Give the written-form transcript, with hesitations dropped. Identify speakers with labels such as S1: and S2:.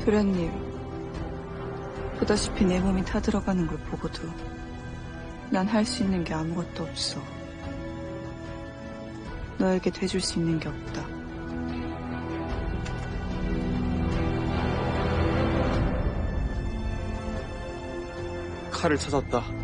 S1: 도련님, 보다시피 내 몸이 타들어가는 걸 보고도 난 할 수 있는 게 아무것도 없어. 너에게 돼줄 수 있는 게 없다.
S2: 칼을 찾았다.